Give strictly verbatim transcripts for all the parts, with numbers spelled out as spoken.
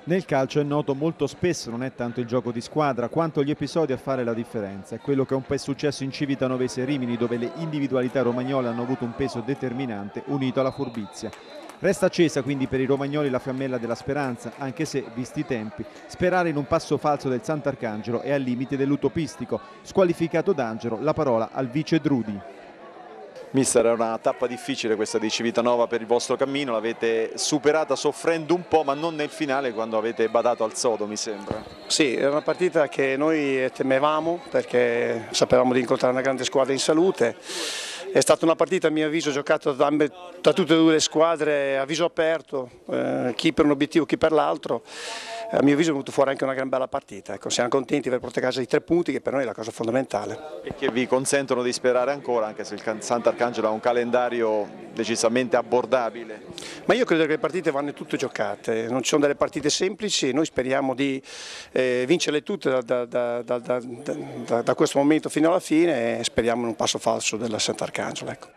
Nel calcio è noto molto spesso non è tanto il gioco di squadra quanto gli episodi a fare la differenza. È quello che un po' è successo in Civitanova Rimini, dove le individualità romagnole hanno avuto un peso determinante unito alla furbizia. Resta accesa quindi per i romagnoli la fiammella della speranza, anche se, visti i tempi, sperare in un passo falso del Sant'Arcangelo è al limite dell'utopistico. Squalificato D'Angelo, la parola al vice Drudi. Mister, è una tappa difficile questa di Civitanova per il vostro cammino, l'avete superata soffrendo un po', ma non nel finale quando avete badato al sodo, mi sembra. Sì, era una partita che noi temevamo perché sapevamo di incontrare una grande squadra in salute. È stata una partita a mio avviso giocata da, da tutte e due le squadre a viso aperto, eh, chi per un obiettivo, chi per l'altro. A mio avviso è venuto fuori anche una gran bella partita, ecco, siamo contenti di aver portato a casa i tre punti che per noi è la cosa fondamentale. E che vi consentono di sperare ancora, anche se il Sant'Arcangelo ha un calendario decisamente abbordabile. Ma io credo che le partite vanno tutte giocate, non ci sono delle partite semplici, noi speriamo di eh, vincerle tutte da, da, da, da, da, da questo momento fino alla fine e speriamo in un passo falso del Sant'Arcangelo. Ecco.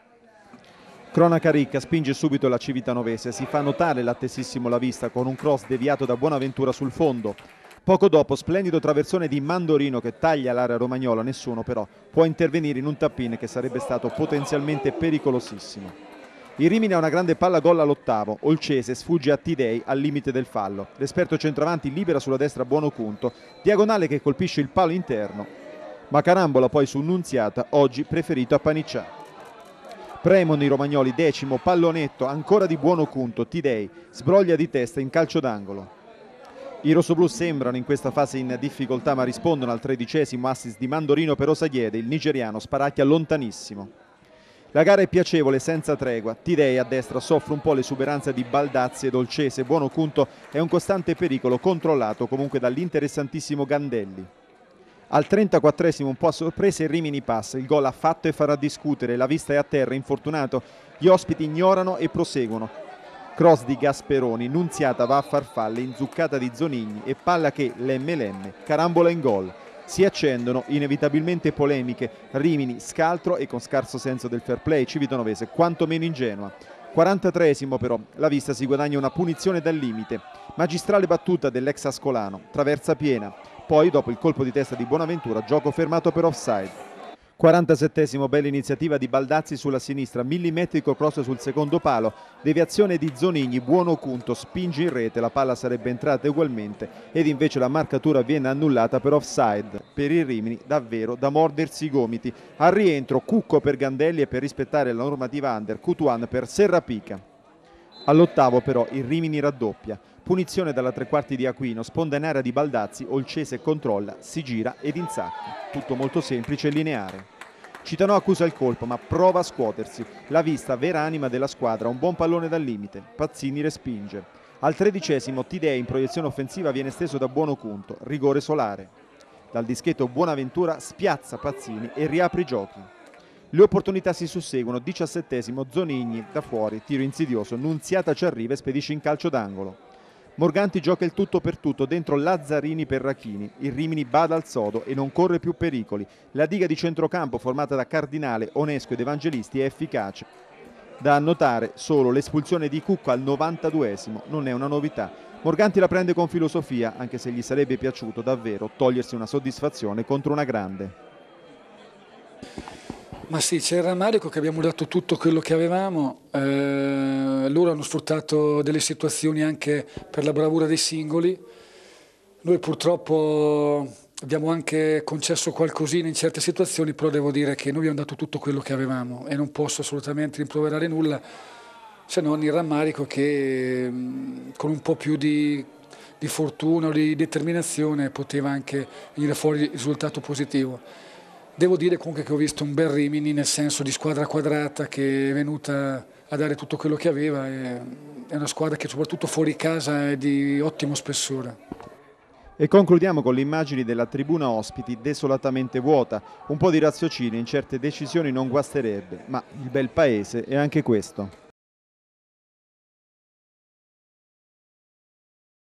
Cronaca ricca, spinge subito la Civitanovese, si fa notare l'attesissimo La Vista con un cross deviato da Buonaventura sul fondo. Poco dopo, splendido traversone di Mandorino che taglia l'area romagnola, nessuno però può intervenire in un tap-in che sarebbe stato potenzialmente pericolosissimo. Il Rimini ha una grande palla gol all'ottavo, Olcese sfugge a Tidei al limite del fallo. L'esperto centravanti libera sulla destra Buonocunto, diagonale che colpisce il palo interno, ma carambola poi su Nunziata, oggi preferito a Paniccià. Premono i romagnoli, decimo, pallonetto, ancora di Buonocunto, Tidei, sbroglia di testa in calcio d'angolo. I rossoblù sembrano in questa fase in difficoltà ma rispondono al tredicesimo assist di Mandorino per Osagliede, il nigeriano sparacchia lontanissimo. La gara è piacevole, senza tregua, Tidei a destra soffre un po' l'esuberanza di Baldazzi ed Olcese, Buonocunto è un costante pericolo controllato comunque dall'interessantissimo Gandelli. Al trentaquattresimo un po' a sorpresa il Rimini passa, il gol ha fatto e farà discutere, La Vista è a terra, infortunato, gli ospiti ignorano e proseguono. Cross di Gasperoni, Nunziata va a farfalle, inzuccata di Zonigni e palla che, lemme lemme, carambola in gol. Si accendono inevitabilmente polemiche, Rimini scaltro e con scarso senso del fair play civitanovese, quantomeno ingenua. quarantatreesimo però, La Vista si guadagna una punizione dal limite. Magistrale battuta dell'ex Ascolano, traversa piena. Poi, dopo il colpo di testa di Bonaventura, gioco fermato per offside. quarantasettesimo, bella iniziativa di Baldazzi sulla sinistra, millimetrico cross sul secondo palo, deviazione di Zonigni, Buonocunto, spinge in rete, la palla sarebbe entrata ugualmente ed invece la marcatura viene annullata per offside. Per il Rimini davvero da mordersi i gomiti. Al rientro Cucco per Gandelli e per rispettare la normativa under, Cutuan per Serrapica. All'ottavo però il Rimini raddoppia. Punizione dalla tre quarti di Aquino, sponda in area di Baldazzi, Olcese controlla, si gira ed insacca. Tutto molto semplice e lineare. Citanò accusa il colpo ma prova a scuotersi. La Vista, vera anima della squadra, un buon pallone dal limite. Pazzini respinge. Al tredicesimo Tidei in proiezione offensiva viene steso da Buonocunto, rigore solare. Dal dischetto Buonaventura spiazza Pazzini e riapre i giochi. Le opportunità si susseguono, diciassettesimo Zonigni da fuori, tiro insidioso, Nunziata ci arriva e spedisce in calcio d'angolo. Morganti gioca il tutto per tutto dentro Lazzarini per Rachini, il Rimini bada al sodo e non corre più pericoli. La diga di centrocampo formata da Cardinale, Onesco ed Evangelisti è efficace. Da annotare solo l'espulsione di Cucco al novantaduesimo, non è una novità. Morganti la prende con filosofia, anche se gli sarebbe piaciuto davvero togliersi una soddisfazione contro una grande. Ma sì, c'è il rammarico che abbiamo dato tutto quello che avevamo, eh, loro hanno sfruttato delle situazioni anche per la bravura dei singoli, noi purtroppo abbiamo anche concesso qualcosina in certe situazioni, però devo dire che noi abbiamo dato tutto quello che avevamo e non posso assolutamente rimproverare nulla, se non il rammarico che con un po' più di, di fortuna o di determinazione poteva anche venire fuori il risultato positivo. Devo dire comunque che ho visto un bel Rimini nel senso di squadra quadrata che è venuta a dare tutto quello che aveva, è una squadra che soprattutto fuori casa è di ottimo spessore. E concludiamo con le immagini della tribuna ospiti desolatamente vuota, un po' di raziocinio in certe decisioni non guasterebbe, ma il bel paese è anche questo.